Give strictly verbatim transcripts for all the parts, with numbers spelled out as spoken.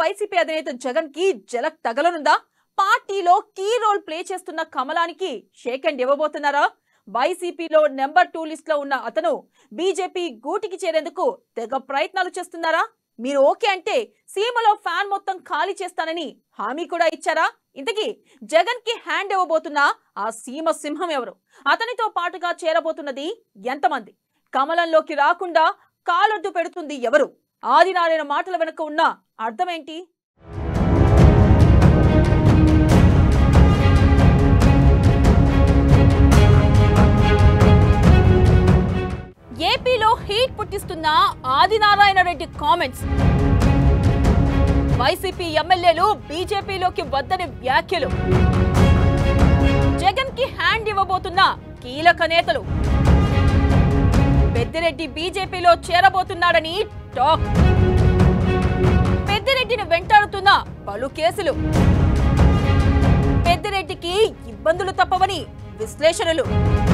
YCP అధినేత జగన్ కి జలక్ తగలనుందా? పార్టీలో కీ రోల్ ప్లే చేస్తున్న కమలానికి షేక్ హ్యాండ్ ఇవ్వబోతున్నారా? వైసీపీలో నెంబర్ టూ లిస్ట్ లో ఉన్న అతను బీజేపీ గూటికి చేరేందుకు తెగ ప్రయత్నాలు చేస్తున్నారా? మీరు ఓకే అంటే సీమలో ఫ్యాన్ మొత్తం ఖాళీ చేస్తానని హామీ కూడా ఇచ్చారా? ఇంతకీ జగన్ కి హ్యాండ్ ఇవ్వబోతున్న ఆ సీమ సింహం ఎవరు? అతనితో పాటుగా చేరబోతున్నది ఎంతమంది? కమలంలోకి రాకుండా కాలొడ్డు పెడుతుంది ఎవరు? ఆదినారాయణ మాటల వెనుక ఉన్న అర్థమేంటి? ఏపీలో హీట్ పుట్టిస్తున్న ఆదినారాయణ రెడ్డి కామెంట్స్, వైసీపీ ఎమ్మెల్యేలు బీజేపీలోకి వద్దని వ్యాఖ్యలు, జగన్ కి హ్యాండ్ ఇవ్వబోతున్న కీలక నేతలు, పెద్దిరెడ్డి బీజేపీలో చేరబోతున్నాడని టాక్, పెద్దిరెడ్డిని వెంటాడుతున్న పలు కేసులు, పెద్దిరెడ్డికి ఇబ్బందులు తప్పవని విశ్లేషణలు.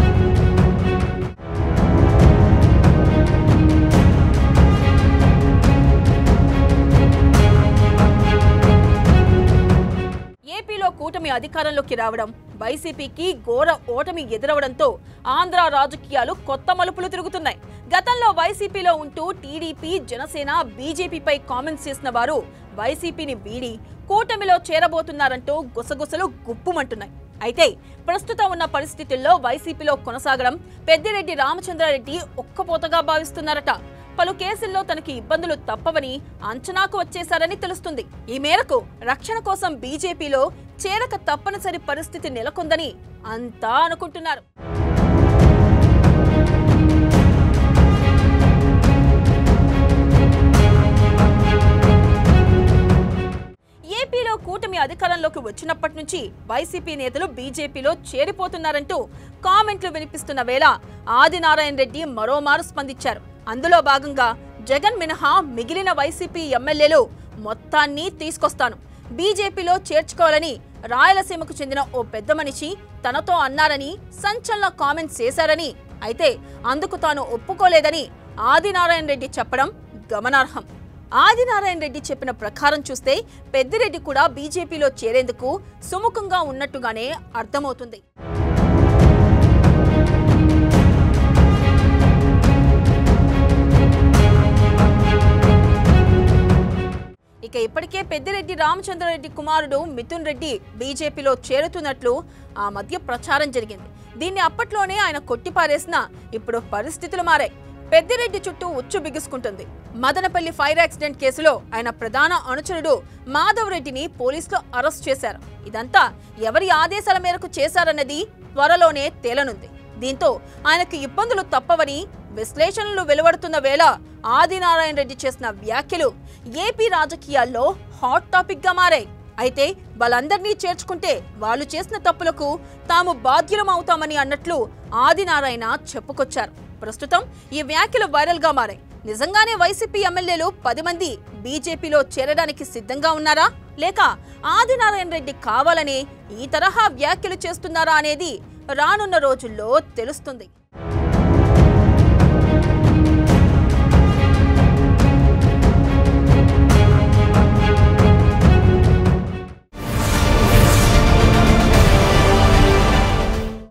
ఏపీలో కూటమి అధికారంలోకి రావడం, వైసీపీకి ఘోర ఓటమి ఎదురవడంతో ఆంధ్ర రాజకీయాలు కొత్త మలుపులు తిరుగుతున్నాయి. గతంలో వైసీపీలో ఉంటూ టీడీపీ, జనసేన, బీజేపీపై కామెంట్స్ చేసిన వారు వైసీపీని వీడి కూటమిలో చేరబోతున్నారంటూ గుసగుసలు గుప్పుమంటున్నాయి. అయితే ప్రస్తుతం ఉన్న పరిస్థితుల్లో వైసీపీలో కొనసాగడం పెద్దిరెడ్డి రామచంద్రారెడ్డి ఒక్కపోతగా భావిస్తున్నారట. పలు కేసుల్లో తనకి ఇబ్బందులు తప్పవని అంచనాకు వచ్చేశారని తెలుస్తుంది. ఈ మేరకు రక్షణ కోసం బీజేపీలో చేరక తప్పనిసరి పరిస్థితి నెలకొందని అంతా అనుకుంటున్నారు. ఏపీలో కూటమి అధికారంలోకి వచ్చినప్పటి నుంచి వైసీపీ నేతలు బీజేపీలో చేరిపోతున్నారంటూ కామెంట్లు వినిపిస్తున్న వేళ ఆదినారాయణ రెడ్డి మరోమారు స్పందించారు. అందులో భాగంగా జగన్ మినహా మిగిలిన వైసీపీ ఎమ్మెల్యేలు మొత్తాన్ని తీసుకొస్తాను, బీజేపీలో చేర్చుకోవాలని రాయలసీమకు చెందిన ఓ పెద్ద మనిషి తనతో అన్నారని సంచలన కామెంట్స్ చేశారని, అయితే అందుకు తాను ఒప్పుకోలేదని ఆదినారాయణ రెడ్డి చెప్పడం గమనార్హం. ఆదినారాయణ రెడ్డి చెప్పిన ప్రకారం చూస్తే పెద్దిరెడ్డి కూడా బీజేపీలో చేరేందుకు సుముఖంగా ఉన్నట్టుగానే అర్థమవుతుంది. ఇక ఇప్పటికే పెద్దిరెడ్డి రామచంద్రారెడ్డి కుమారుడు మిథున్ రెడ్డి బీజేపీలో చేరుతున్నట్లు ఆ మధ్య ప్రచారం జరిగింది. దీన్ని అప్పట్లోనే ఆయన కొట్టిపారేసినా ఇప్పుడు పరిస్థితులు మారాయి. పెద్దిరెడ్డి చుట్టూ ఉచ్చు బిగుసుకుంటుంది. మదనపల్లి ఫైర్ యాక్సిడెంట్ కేసులో ఆయన ప్రధాన అనుచరుడు మాధవ్ రెడ్డిని పోలీసులు అరెస్ట్ చేశారు. ఇదంతా ఎవరి ఆదేశాల మేరకు చేశారన్నది త్వరలోనే తేలనుంది. దీంతో ఆయనకు ఇబ్బందులు తప్పవని విశ్లేషణలు వెలువడుతున్న వేళ ఆదినారాయణ రెడ్డి చేసిన వ్యాఖ్యలు ఏపీ రాజకీయాల్లో హాట్ టాపిక్ గా మారాయి. అయితే వాళ్ళందరినీ చేర్చుకుంటే వాళ్ళు చేసిన తప్పులకు తాము బాధ్యులం అవుతామని అన్నట్లు ఆదినారాయణ చెప్పుకొచ్చారు. ప్రస్తుతం ఈ వ్యాఖ్యలు వైరల్ గా మారాయి. నిజంగానే వైసీపీ ఎమ్మెల్యేలు పది మంది బీజేపీలో చేరడానికి సిద్ధంగా ఉన్నారా, లేక ఆదినారాయణ రెడ్డి కావాలనే ఈ తరహా వ్యాఖ్యలు చేస్తున్నారా అనేది రానున్న రోజుల్లో తెలుస్తుంది.